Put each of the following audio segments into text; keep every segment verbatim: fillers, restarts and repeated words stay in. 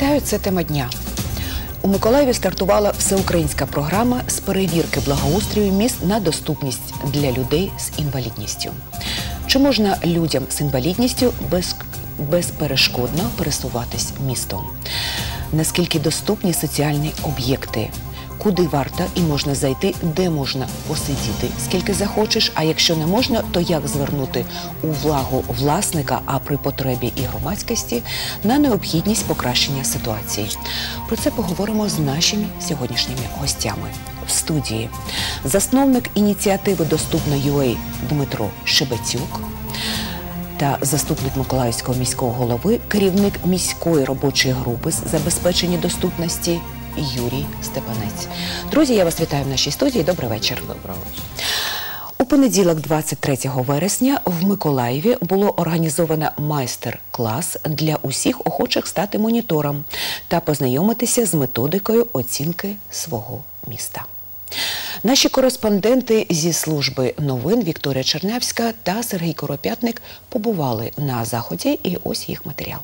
Вітаю, це тема дня. У Миколаєві стартувала всеукраїнська програма з перевірки благоустрою міст на доступність для людей з інвалідністю. Чи можна людям з інвалідністю без, безперешкодно пересуватись містом? Наскільки доступні соціальні об'єкти? Куди варто і можна зайти, де можна посидіти, скільки захочеш, а якщо не можна, то як звернути увагу власника, а при потребі і громадськості, на необхідність покращення ситуації. Про це поговоримо з нашими сьогоднішніми гостями. В студії засновник ініціативи «Доступно.ua» Дмитро Шебетюк та заступник Миколаївського міського голови, керівник міської робочої групи з забезпечення доступності Юрій Степанець. Друзі, я вас вітаю в нашій студії. Добрий вечір. Добрий вечір. У понеділок, двадцять третього вересня, в Миколаєві було організовано майстер-клас для усіх охочих стати монітором та познайомитися з методикою оцінки свого міста. Наші кореспонденти зі служби новин Вікторія Чернявська та Сергій Коропятник побували на заході, і ось їх матеріал.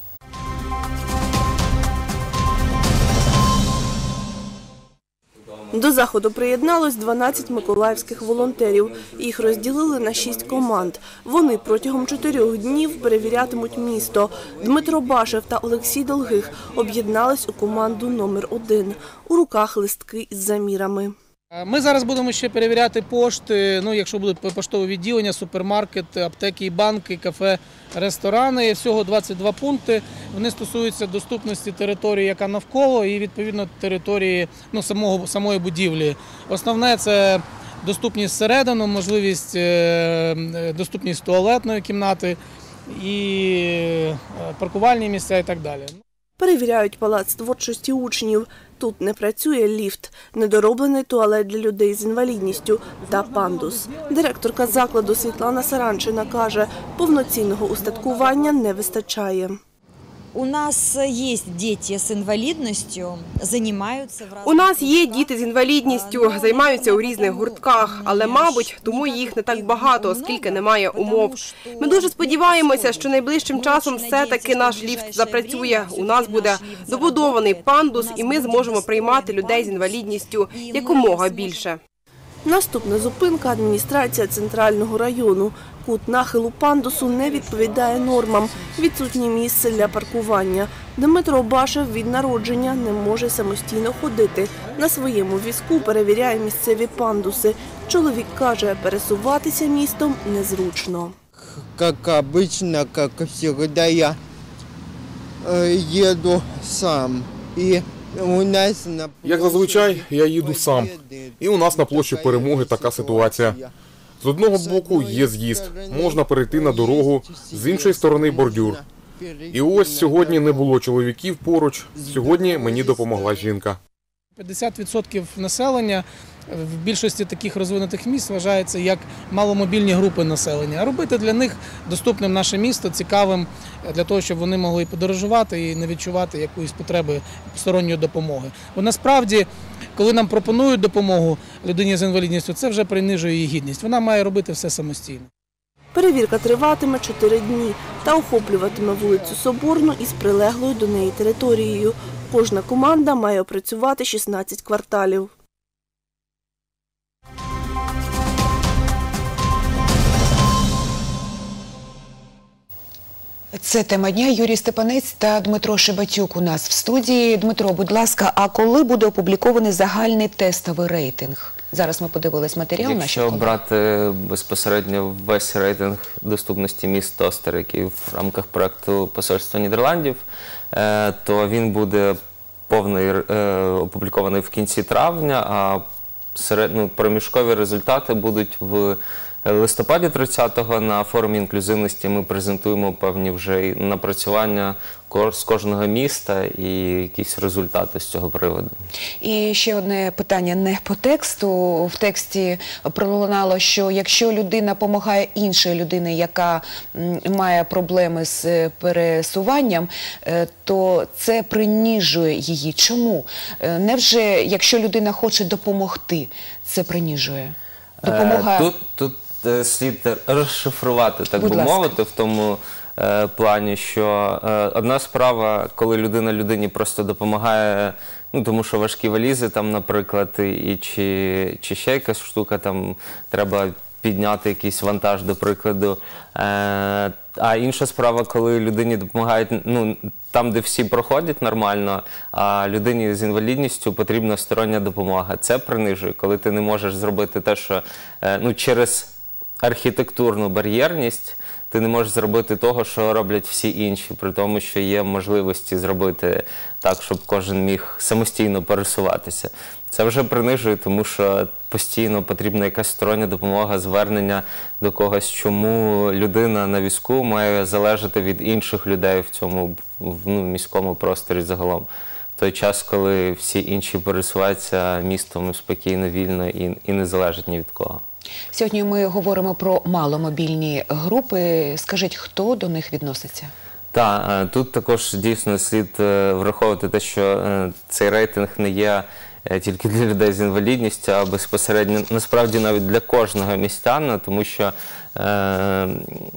До заходу приєдналось дванадцять миколаївських волонтерів. Їх розділили на шість команд. Вони протягом чотирьох днів перевірятимуть місто. Дмитро Башев та Олексій Долгих об'єднались у команду номер один. У руках листки із замірами. Ми зараз будемо ще перевіряти пошти, ну, якщо будуть поштові відділення, супермаркети, аптеки, банки, кафе, ресторани. Всього двадцять два пункти. Вони стосуються доступності території, яка навколо, і відповідно території, ну, самого, самої будівлі. Основне – це доступність всередину, можливість, доступність туалетної кімнати і паркувальні місця і так далі. Перевіряють палац творчості учнів. Тут не працює ліфт, недороблений туалет для людей з інвалідністю та пандус. Директорка закладу Світлана Саранчина каже, повноцінного устаткування не вистачає. У нас є діти з інвалідністю, займаються в різних... У нас є діти з інвалідністю, займаються у різних гуртках, але, мабуть, тому їх не так багато, оскільки немає умов. Ми дуже сподіваємося, що найближчим часом все-таки наш ліфт запрацює. У нас буде добудований пандус, і ми зможемо приймати людей з інвалідністю якомога більше. Наступна зупинка – адміністрація центрального району. Кут нахилу пандусу не відповідає нормам. Відсутнє місце для паркування. Дмитро Башев від народження не може самостійно ходити. На своєму візку перевіряє місцеві пандуси. Чоловік каже, пересуватися містом незручно. Як звичайно, як завжди, я їду сам. І Як зазвичай, я їду сам. І у нас на площі Перемоги така ситуація. З одного боку є з'їзд, можна перейти на дорогу, з іншої сторони бордюр. І ось сьогодні не було чоловіків поруч, сьогодні мені допомогла жінка. п'ятдесят відсотків населення в більшості таких розвинутих міст вважається як маломобільні групи населення. А робити для них доступним наше місто, цікавим, для того, щоб вони могли подорожувати і не відчувати якоїсь потреби сторонньої допомоги. Бо насправді, коли нам пропонують допомогу людині з інвалідністю, це вже принижує її гідність. Вона має робити все самостійно. Перевірка триватиме чотири дні та охоплюватиме вулицю Соборну із прилеглою до неї територією. Кожна команда має опрацювати шістнадцять кварталів. Це тема дня. Юрій Степанець та Дмитро Шебетюк у нас в студії. Дмитро, будь ласка, а коли буде опублікований загальний тестовий рейтинг? Зараз ми подивились матеріал. Якщо брати безпосередньо весь рейтинг доступності міст Тостер, який в рамках проєкту Посольства Нідерландів, то він буде повний, опублікований в кінці травня, а серед, ну, проміжкові результати будуть в листопаді тридцятого на форумі інклюзивності. Ми презентуємо певні вже напрацювання з кожного міста і якісь результати з цього приводу. І ще одне питання не по тексту. В тексті пролунало, що якщо людина допомагає іншій людині, яка має проблеми з пересуванням, то це принижує її. Чому? Невже, якщо людина хоче допомогти, це принижує? Допомога... Тут, тут слід розшифрувати, так би мовити, в тому е, плані, що е, одна справа, коли людина людині просто допомагає, ну, тому що важкі валізи, там, наприклад, і, чи, чи ще якась штука, там, треба підняти якийсь вантаж, до прикладу. Е, а інша справа, коли людині допомагають, ну, там, де всі проходять нормально, а людині з інвалідністю потрібна стороння допомога. Це принижує, коли ти не можеш зробити те, що, е, ну, через архітектурну бар'єрність ти не можеш зробити того, що роблять всі інші, при тому, що є можливості зробити так, щоб кожен міг самостійно пересуватися. Це вже принижує, тому що постійно потрібна якась стороння допомога, звернення до когось, чому людина на візку має залежати від інших людей в цьому, ну, міському просторі загалом. В той час, коли всі інші пересуваються містом спокійно, вільно і, і не залежать ні від кого. Сьогодні ми говоримо про маломобільні групи. Скажіть, хто до них відноситься? Так, тут також дійсно слід враховувати те, що цей рейтинг не є тільки для людей з інвалідністю, а безпосередньо, насправді, навіть для кожного містяна, тому що е,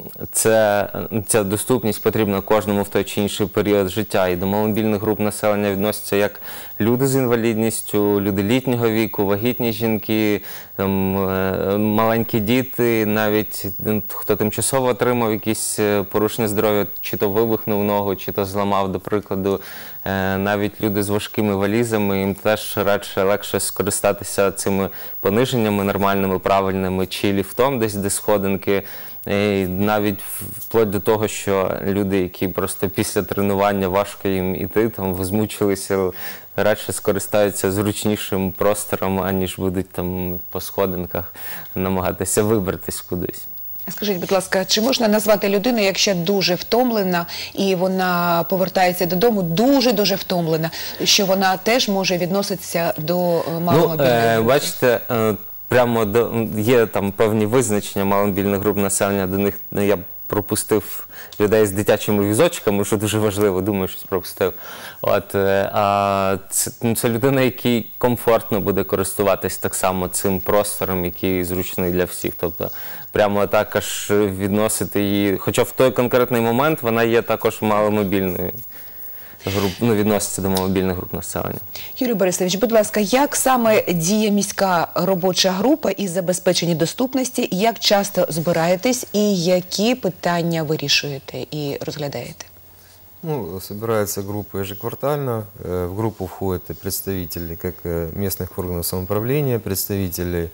це, ця доступність потрібна кожному в той чи інший період життя. І до маломобільних груп населення відносяться як люди з інвалідністю, люди літнього віку, вагітні жінки, там, е, маленькі діти, навіть хто тимчасово отримав якісь порушення здоров'я, чи то вивихнув ногу, чи то зламав, до прикладу. Навіть люди з важкими валізами, їм теж радше, легше скористатися цими пониженнями нормальними, правильними, чи ліфтом десь, де сходинки. І навіть вплоть до того, що люди, які просто після тренування важко їм іти, там, змучилися, радше скористаються зручнішим простором, аніж будуть там по сходинках намагатися вибратись кудись. Скажіть, будь ласка, чи можна назвати людину, якщо дуже втомлена, і вона повертається додому дуже-дуже втомлена, що вона теж може відноситися до маломобільних ну, е, груп? Бачите, е, прямо до, є там певні визначення маломобільних груп населення, до них я пропустив людей з дитячими візочками, що дуже важливо, думаю, щось пропустив. От, а це, ну, це людина, якій комфортно буде користуватись так само цим простором, який зручний для всіх. Тобто прямо так аж відносити її, хоча в той конкретний момент вона є також маломобільною. Груп, ну, відноситься до маломобільних груп населення. Юрій Борисович, будь ласка, як саме діє міська робоча група із забезпечення доступності, як часто збираєтесь і які питання вирішуєте і розглядаєте? Ну, собираются группы ежеквартально. В группу входят представители как местных органов самоуправления, представители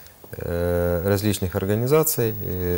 различных организаций.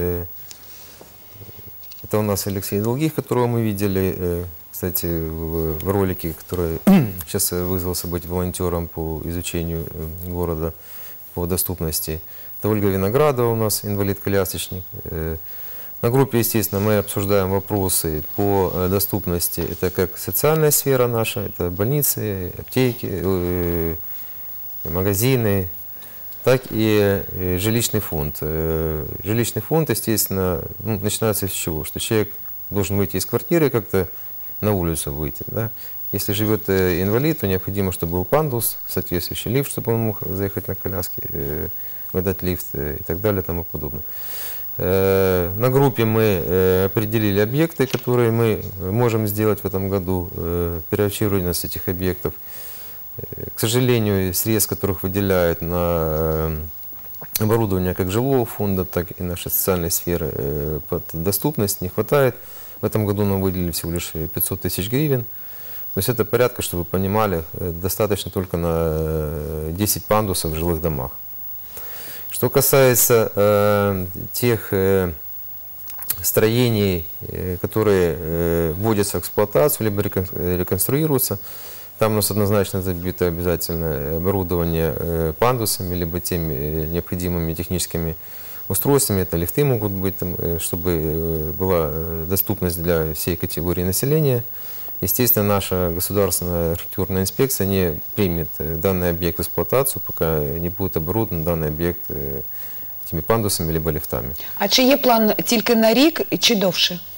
Это у нас Алексей Долгих, которого мы видели, кстати, в ролике, который сейчас вызвался быть волонтером по изучению города, по доступности. Это Ольга Виноградова у нас, инвалид-колясочник. На группе, естественно, мы обсуждаем вопросы по доступности. Это как социальная сфера наша, это больницы, аптеки, магазины, так и жилищный фонд. Жилищный фонд, естественно, ну, начинается с чего? Что человек должен выйти из квартиры, как-то на улицу выйти. Да? Если живет инвалид, то необходимо, чтобы был пандус, соответствующий лифт, чтобы он мог заехать на коляске, в этот лифт и так далее и тому подобное. На группе мы определили объекты, которые мы можем сделать в этом году, переочередность этих объектов. К сожалению, средств, которых выделяют на оборудование как жилого фонда, так и нашей социальной сферы под доступность не хватает. В этом году нам выделили всего лишь пятьсот тысяч гривен. То есть это порядка, чтобы вы понимали, достаточно только на десять пандусов в жилых домах. Что касается э, тех э, строений, э, которые э, вводятся в эксплуатацию, либо реконструируются, там у нас однозначно забито обязательно оборудование э, пандусами, либо теми э, необходимыми техническими устройствами. Это лифты могут быть, там, э, чтобы э, была доступность для всей категории населения. Естественно, наша государственная архитектурная инспекция не примет данный объект в эксплуатацию, пока не будет оборудован данный объект этими пандусами либо лифтами. А чи є план тільки на рік чи довше?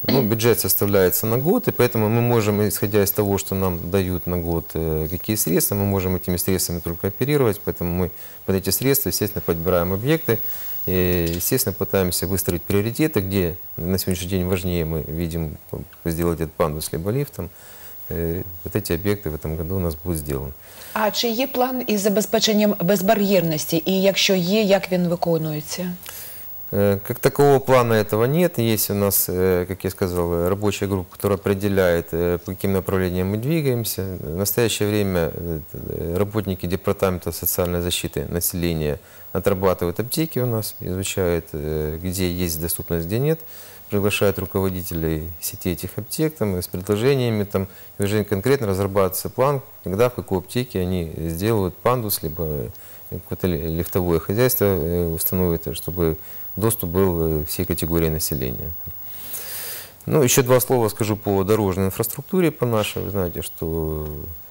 Ну, бюджет составляется на год, и поэтому мы можем, исходя из того, что нам дают на год э, какие средства, мы можем этими средствами только оперировать, поэтому мы под эти средства, естественно, подбираем объекты, и, естественно, пытаемся выстроить приоритеты, где на сегодняшний день важнее мы видим сделать этот пандус либо лифтом. Э, вот эти объекты в этом году у нас будут сделаны. А чи є план із забезпеченням безбар'єрності? І якщо є, як він виконується? Как такового плана этого нет. Есть у нас, как я сказал, рабочая группа, которая определяет, по каким направлениям мы двигаемся. В настоящее время работники Департамента социальной защиты населения отрабатывают аптеки у нас, изучают, где есть доступность, где нет, приглашают руководителей сети этих аптек там, с предложениями, там, и уже конкретно разрабатывается план, когда, в какой аптеке они сделают пандус, либо какое-то лифтовое хозяйство установят, чтобы доступ был всей категории населения. Ну, еще два слова скажу по дорожной инфраструктуре по нашей. Вы знаете, что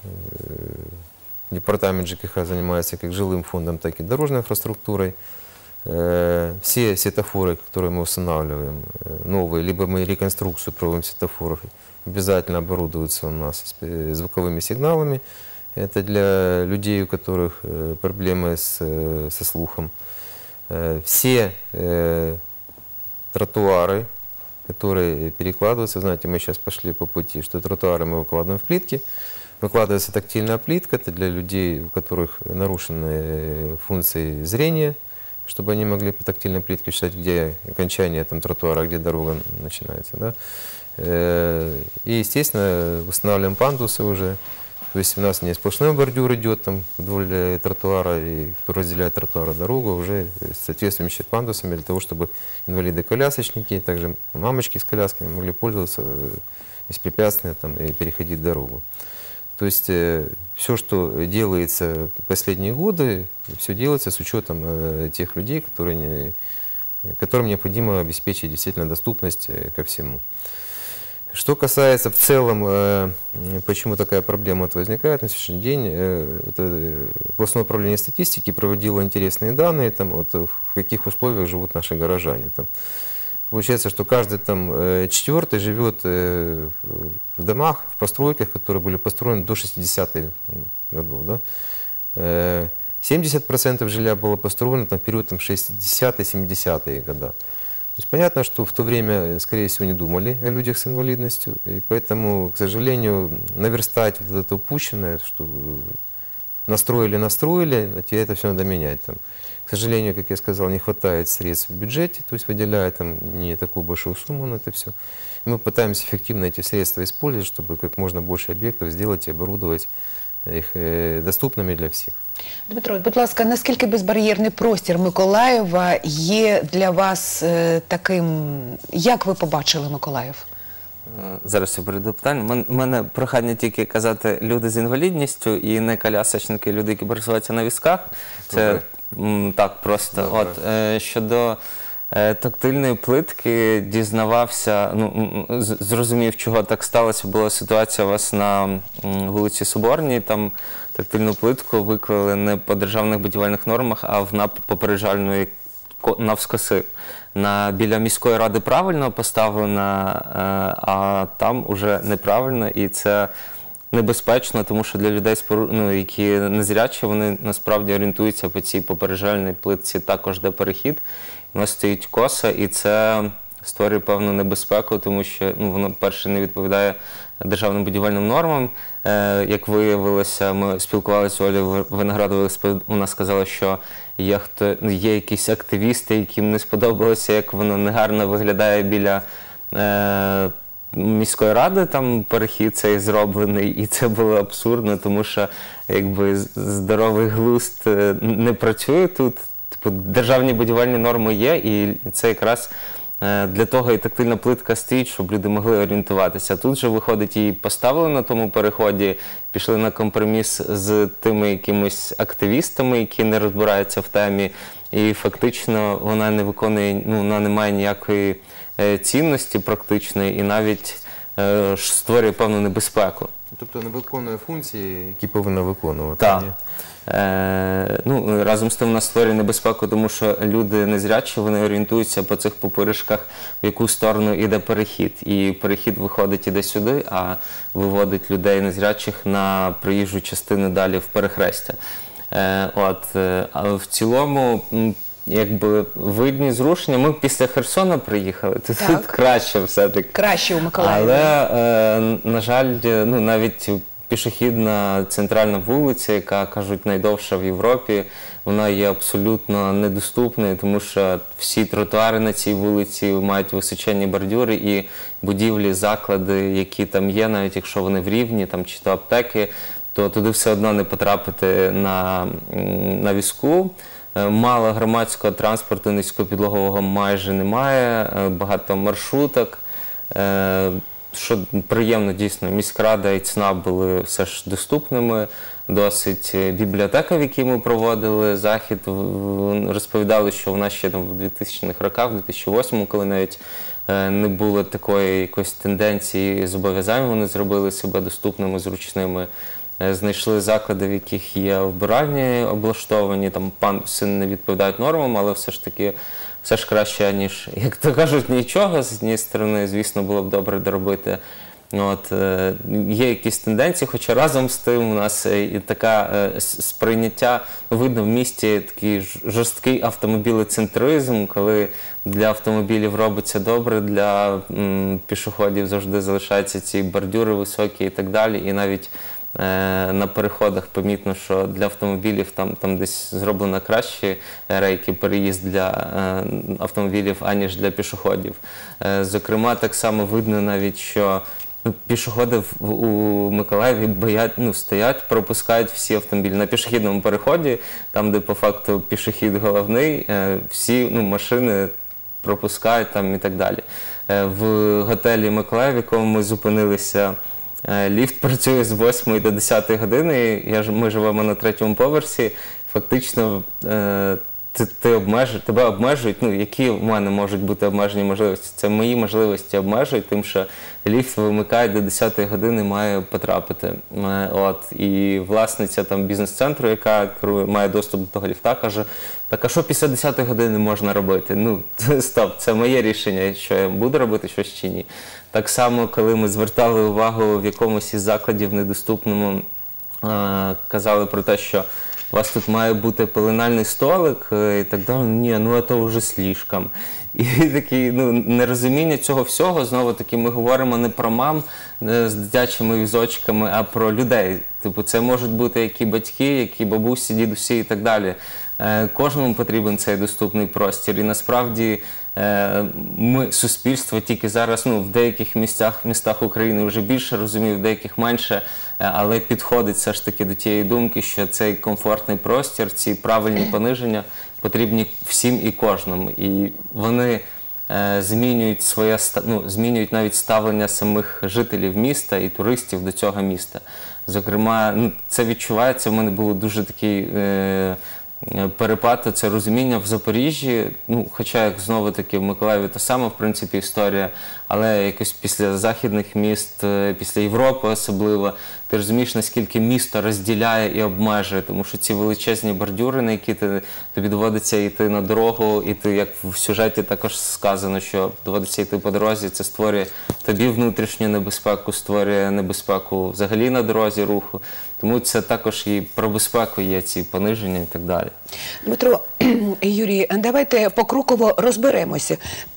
департамент ЖКХ занимается как жилым фондом, так и дорожной инфраструктурой. Все светофоры, которые мы устанавливаем, новые, либо мы реконструкцию проводим светофоров, обязательно оборудуются у нас звуковыми сигналами. Это для людей, у которых проблемы с, со слухом. Все э, тротуары, которые перекладываются, знаете, мы сейчас пошли по пути, что тротуары мы выкладываем в плитки. Выкладывается тактильная плитка, это для людей, у которых нарушены функции зрения, чтобы они могли по тактильной плитке считать, где окончание там, тротуара, где дорога начинается. Да? И, естественно, восстанавливаем пандусы уже. То есть у нас не сплошной бордюр идет там вдоль тротуара, и, который разделяет тротуар и дорогу, уже с соответствующими пандусами, для того, чтобы инвалиды-колясочники, также мамочки с колясками могли пользоваться беспрепятственно там, и переходить дорогу. То есть э, все, что делается в последние годы, все делается с учетом э, тех людей, которые не, которым необходимо обеспечить действительно доступность э, ко всему. Что касается в целом, э, почему такая проблема вот возникает на сегодняшний день, э, это областное управление статистики проводило интересные данные, там, вот, в каких условиях живут наши горожане. Там. Получается, что каждый там, э, четвертый живет э, в домах, в постройках, которые были построены до шестидесятых годов. Да? Э, семьдесят процентов жилья было построено там, в период там, шестидесятые-семидесятые годы. То есть понятно, что в то время, скорее всего, не думали о людях с инвалидностью, и поэтому, к сожалению, наверстать вот это упущенное, что настроили-настроили, а теперь это все надо менять. Там. К сожалению, как я сказал, не хватает средств в бюджете, то есть выделяя там не такую большую сумму на это все. И мы пытаемся эффективно эти средства использовать, чтобы как можно больше объектов сделать и оборудовать їх доступними для всіх. Дмитро, будь ласка, наскільки безбар'єрний простір Миколаєва є для вас таким, як ви побачили Миколаїв? Зараз я перейду до питання. У мене прохання тільки казати люди з інвалідністю і не колясочники, люди, які пересуваються на візках. Це м, так просто. От, е, щодо е, тактильної плитки дізнавався, ну, зрозумів, чого так сталося. Була ситуація у вас на м, вулиці Соборній, там тактильну плитку виклали не по державних будівельних нормах, а в НАП попереджальної навскоси. На, біля міської ради правильно поставлена, а там уже неправильно, і це небезпечно, тому що для людей, ну, які незрячі, вони насправді орієнтуються по цій попереджальній плитці, також де перехід, у нас стоїть коса, і це створює певну небезпеку, тому що ну, воно, перше, не відповідає державним будівельним нормам. Е, як виявилося, ми спілкувалися з Олею Виноградовою, вона сказала, що є, хто, є якісь активісти, яким не сподобалося, як воно негарно виглядає біля е, міської ради, там перехід цей зроблений, і це було абсурдно, тому що якби здоровий глузд не працює тут. Типу, державні будівельні норми є, і це якраз для того і тактильна плитка стоїть, щоб люди могли орієнтуватися. Тут же, виходить, її поставили на тому переході, пішли на компроміс з тими якимись активістами, які не розбираються в темі, і фактично вона не виконує, ну, вона не має ніякої цінності практичної і навіть е, створює певну небезпеку. Тобто не виконує функції, які повинна виконувати. Так. ні? Е, ну, разом з тим у нас створює небезпеку, тому що люди незрячі, вони орієнтуються по цих пупиришках, в яку сторону йде перехід. І перехід виходить іде сюди, а виводить людей незрячих на проїжджу частину далі в перехрестя. Е, от, е, а в цілому, м, якби видні зрушення. Ми після Херсона приїхали, то Так. тут краще все-таки. Краще у Миколаєві. Але, е, на жаль, ну, навіть пішохідна центральна вулиця, яка, кажуть, найдовша в Європі, вона є абсолютно недоступною, тому що всі тротуари на цій вулиці мають височенні бордюри і будівлі, заклади, які там є, навіть якщо вони в Рівні, там, чи то аптеки, то туди все одно не потрапити на, на візку. Мало громадського транспорту низькопідлогового майже немає, багато маршруток. Що приємно, дійсно, міськрада і ЦНАП були все ж доступними. Досить бібліотека, в якій ми проводили захід, розповідали, що в нас ще там в двохтисячних роках, в дві тисячі восьмому, коли навіть не було такої якоїсь тенденції зобов'язань, вони зробили себе доступними, зручними. Знайшли заклади, в яких є вбиральні облаштовані, там пандуси не відповідають нормам, але все ж таки все ж краще, ніж, як то кажуть, нічого. З однієї сторони, звісно, було б добре доробити. От, е, є якісь тенденції, хоча разом з тим у нас і така е, сприйняття, видно в місті такий жорсткий автомобілецентризм, коли для автомобілів робиться добре, для м, пішоходів завжди залишаються ці бордюри високі і так далі. І навіть на переходах помітно, що для автомобілів там, там десь зроблено кращі рейки, переїзд для е, автомобілів, аніж для пішоходів. Е, зокрема, так само видно навіть, що ну, пішоходи в, у Миколаєві боять, ну, стоять, пропускають всі автомобілі. На пішохідному переході, там, де по факту пішохід головний, е, всі ну, машини пропускають там і так далі. Е, в готелі Миколаїв, в якому ми зупинилися, ліфт працює з восьмої до десятої години, я, ми живемо на третьому поверсі, фактично е, ти, ти обмеж, тебе обмежують, ну, які в мене можуть бути обмежені можливості. Це мої можливості обмежують, тим, що ліфт вимикає до десятої години, має потрапити. Е, от, і власниця там бізнес-центру, яка керує, має доступ до того ліфта, каже, так а що після десятої години можна робити? Ну, стоп, це моє рішення, що я буду робити, щось чи ні. Так само, коли ми звертали увагу в якомусь із закладів недоступному, казали про те, що у вас тут має бути пеленальний столик і так далі, ні, ну це вже слишком. І таке ну, нерозуміння цього всього, знову-таки ми говоримо не про мам з дитячими візочками, а про людей. Типу, це можуть бути які батьки, які бабусі, дідусі і так далі. Кожному потрібен цей доступний простір. І насправді ми, суспільство, тільки зараз ну, в деяких місцях, містах України вже більше розуміє, в деяких менше, але підходить все ж таки до тієї думки, що цей комфортний простір, ці правильні пониження потрібні всім і кожному. І вони змінюють своє, ну, змінюють навіть ставлення самих жителів міста і туристів до цього міста. Зокрема, ну, це відчувається, в мене було дуже такий е, перепад, це розуміння в Запоріжжі, ну, хоча, як знову-таки в Миколаєві та сама, в принципі, історія, але якось після західних міст, після Європи особливо, ти розумієш, наскільки місто розділяє і обмежує, тому що ці величезні бордюри, на які ти, тобі доводиться йти на дорогу, і ти, як в сюжеті також сказано, що доводиться йти по дорозі, це створює тобі внутрішню небезпеку, створює небезпеку взагалі на дорозі руху. Тому це також і про безпеку є ці пониження і так далі. Дмитро, Юрій, давайте покроково розберемося.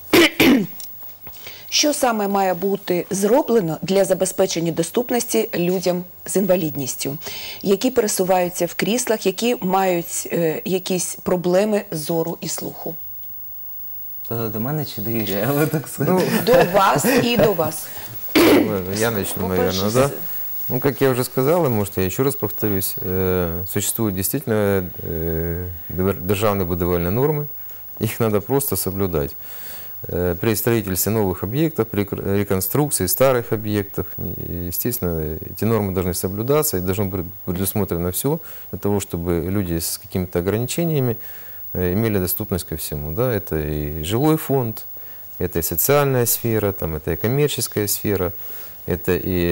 Що саме має бути зроблено для забезпечення доступності людям з інвалідністю, які пересуваються в кріслах, які мають е, якісь проблеми зору і слуху? То до мене чи до Юрія? Ви так ну, до вас і до вас. Я начну, наверное, да? Ну, как я уже сказал, и, может, я еще раз повторюсь, э, существуют действительно э, державные будовельные нормы, их надо просто соблюдать. Э, при строительстве новых объектов, при реконструкции старых объектов, естественно, эти нормы должны соблюдаться, и должно быть предусмотрено все для того, чтобы люди с какими-то ограничениями э, имели доступность ко всему. Да? Это и жилой фонд, это и социальная сфера, там, это и коммерческая сфера. это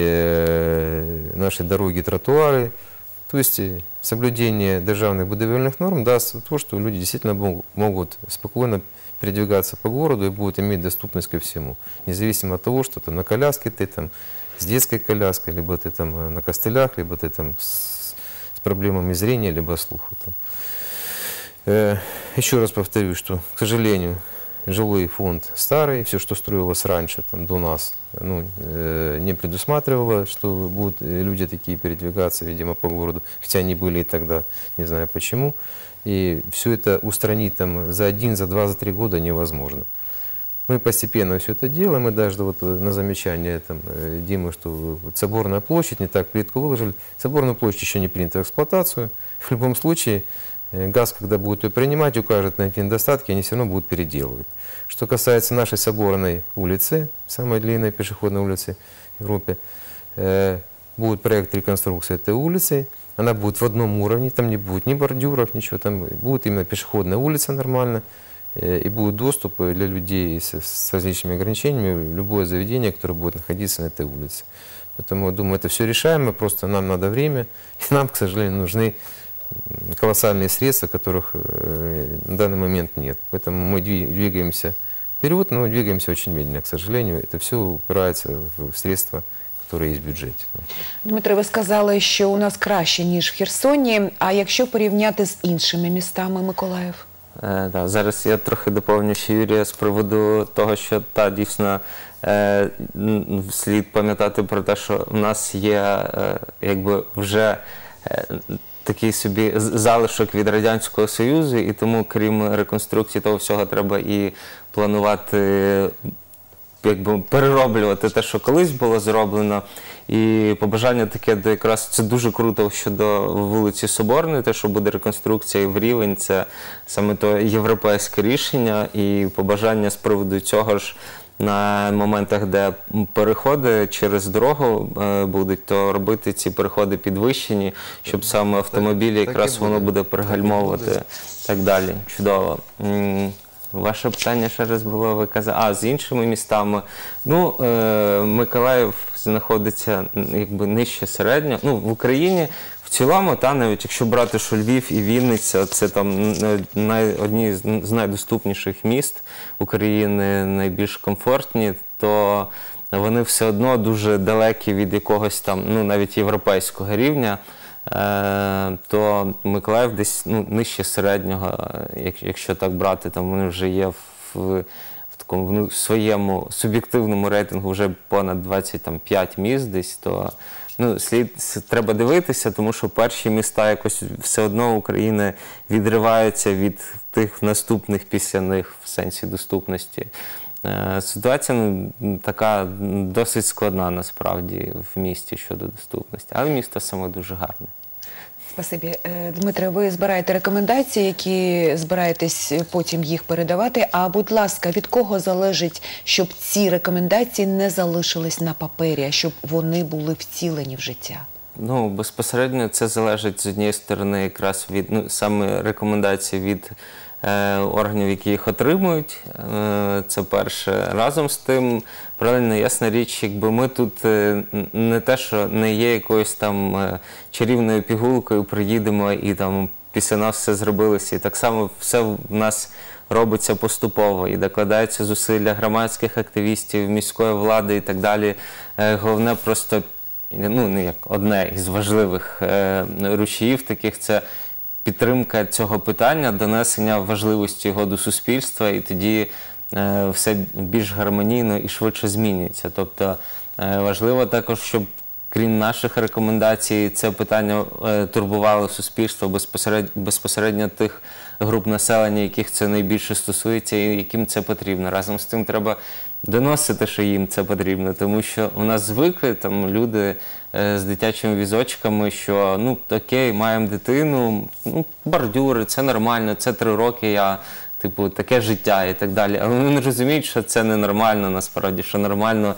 и наши дороги, тротуары. То есть соблюдение державных будивельных норм даст то, что люди действительно могут спокойно передвигаться по городу и будут иметь доступность ко всему. Независимо от того, что там на коляске ты, там, с детской коляской, либо ты там на костылях, либо ты там с, с проблемами зрения, либо слуха. Там. Э, еще раз повторю, что, к сожалению, жилой фонд старый, все, что строилось раньше, там, до нас, ну, э, не предусматривало, что будут люди такие передвигаться, видимо, по городу, хотя они были и тогда, не знаю почему. И все это устранить там, за один, за два, за три года невозможно. Мы постепенно все это делаем, мы даже вот на замечание там, Димы, что вот Соборная площадь, не так плитку выложили, Соборную площадь еще не принята в эксплуатацию. В любом случае, ГАЗ, когда будет ее принимать, укажет на эти недостатки, они все равно будут переделывать. Что касается нашей Соборной улицы, самой длинной пешеходной улицы в Европе, э, будет проект реконструкции этой улицы. Она будет в одном уровне, там не будет ни бордюров, ничего, там будет именно пешеходная улица нормально, э, и будет доступ для людей с, с различными ограничениями в любое заведение, которое будет находиться на этой улице. Поэтому, думаю, это все решаемо, просто нам надо время, и нам, к сожалению, нужны колоссальные средства, которых э, на данный момент нет. Поэтому мы двигаемся вперед, но двигаемся очень медленно, к сожалению. Это все упирается в средства, які є в бюджеті. Дмитро, ви сказали, що у нас краще, ніж в Херсоні. А якщо порівняти з іншими містами, Миколаїв? Е, да, зараз я трохи доповню ще Юрія з приводу того, що та, дійсно е, слід пам'ятати про те, що в нас є е, якби вже е, такий собі залишок від Радянського Союзу, і тому, крім реконструкції того всього, треба і планувати, якби перероблювати те, що колись було зроблено. І побажання таке, де якраз це дуже круто щодо вулиці Соборної, те, що буде реконструкція і в рівень, це саме то європейське рішення, і побажання з приводу цього ж на моментах, де переходи через дорогу е, будуть, то робити ці переходи підвищені, щоб саме автомобілі якраз воно буде перегальмовувати і так далі. Чудово. Ваше питання ще раз було, ви казали, а, з іншими містами. Ну, е, Миколаїв знаходиться якби нижче середнього. Ну, в Україні в цілому, та, навіть якщо брати, що Львів і Вінниця, це там най, одні з найдоступніших міст України, найбільш комфортні, то вони все одно дуже далекі від якогось там, ну, навіть європейського рівня. То Миколаїв десь ну, нижче середнього, якщо так брати, там вони вже є в, в такому в своєму суб'єктивному рейтингу вже понад двадцять п'ять міст десь, то ну, слід, треба дивитися, тому що перші міста якось все одно України відриваються від тих наступних після них в сенсі доступності. Ситуація ну, така досить складна насправді в місті щодо доступності, але місто саме дуже гарне. Спасибі. Дмитре, ви збираєте рекомендації, які збираєтесь потім їх передавати. А, будь ласка, від кого залежить, щоб ці рекомендації не залишились на папері, а щоб вони були втілені в життя? Ну, безпосередньо це залежить з однієї сторони якраз від, ну, саме рекомендацій від е, органів, які їх отримують. Е, це перше. Разом з тим, правильно, ясна річ, якби ми тут е, не те, що не є якоюсь там е, чарівною пігулкою, приїдемо і там після нас все зробилося. І так само все в нас робиться поступово і докладаються зусилля громадських активістів, міської влади і так далі. Е, головне просто ну, не як одне із важливих е, рушіїв таких, це підтримка цього питання, донесення важливості його до суспільства, і тоді е, все більш гармонійно і швидше змінюється. Тобто е, важливо також, щоб крім наших рекомендацій, це питання е, турбувало суспільство безпосередньо, безпосередньо тих груп населення, яких це найбільше стосується і яким це потрібно. Разом з тим треба доносити, що їм це потрібно, тому що у нас звикли там люди е, з дитячими візочками, що ну окей, маємо дитину, ну бордюри, це нормально, це три роки, я типу таке життя і так далі. Але вони не розуміють, що це ненормально насправді, що нормально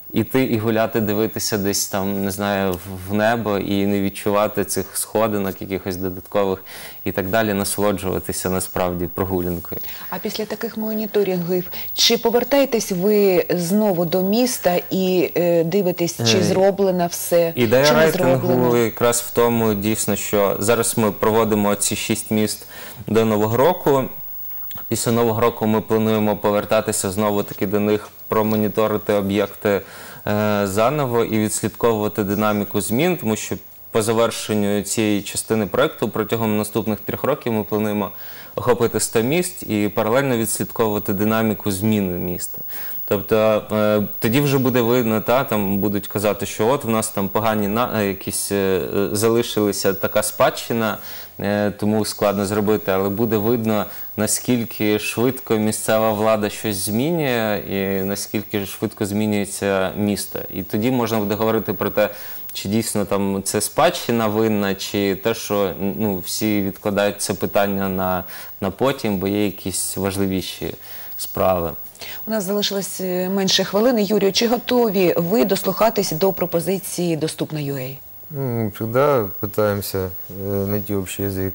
іти і гуляти, дивитися десь там, не знаю, в небо і не відчувати цих сходинок якихось додаткових і так далі, насолоджуватися насправді прогулянкою. А після таких моніторингів, чи повертаєтесь ви знову до міста і е, дивитесь, чи зроблено все, Ідея чи не рейтингу зроблено? якраз в тому, дійсно, що зараз ми проводимо ці шість міст до Нового року. Після Нового року ми плануємо повертатися знову-таки до них, промоніторити об'єкти е, заново і відслідковувати динаміку змін, тому що по завершенню цієї частини проєкту протягом наступних трьох років ми плануємо охопити сто міст і паралельно відслідковувати динаміку зміни міста. Тобто е, тоді вже буде видно, та, там будуть казати, що от в нас там погані на, якісь е, залишилися така спадщина, е, тому складно зробити, але буде видно, наскільки швидко місцева влада щось змінює і наскільки швидко змінюється місто. І тоді можна буде говорити про те, чи дійсно там це спадщина винна, чи те, що ну, всі відкладають це питання на, на потім, бо є якісь важливіші справи. У нас залишилось менше хвилини. Юрію, чи готові ви дослухатись до пропозиції «Доступно.ua»? Ну, всегда пытаемся э, найти общий язык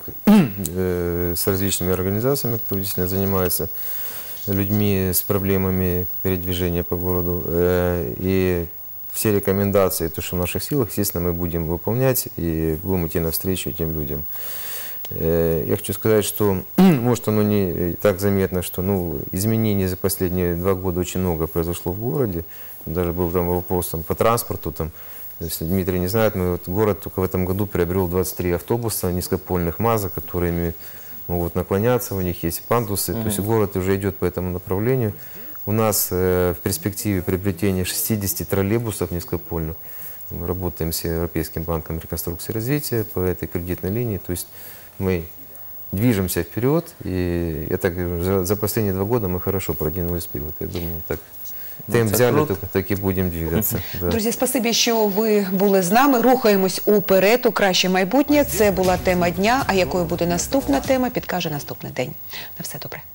э, с различными организациями, которые действительно занимаются людьми с проблемами передвижения по городу. Э, и все рекомендации, то, что в наших силах, естественно, мы будем выполнять и будем идти навстречу тем людям. Э, я хочу сказать, что, может, оно не так заметно, что ну, изменений за последние два года очень много произошло в городе. Даже был там вопрос там, по транспорту. Там, если Дмитрий не знает, мы, вот, город только в этом году приобрел двадцать три автобуса низкопольных МАЗа, которыми могут наклоняться, у них есть пандусы. Mm-hmm. То есть город уже идет по этому направлению. У нас э, в перспективе приобретения шестидесяти троллейбусов низкопольных. Мы работаем с Европейским банком реконструкции и развития по этой кредитной линии. То есть мы движемся вперед. И я так говорю, за, за последние два года мы хорошо продвинулись вперед. Я думаю, так. Темп взяли, так, так і будемо двигатися. Да. Друзі, спасибі, що ви були з нами. Рухаємось уперед, у краще майбутнє. Це була тема дня, а якою буде наступна тема, підкаже наступний день. На все добре.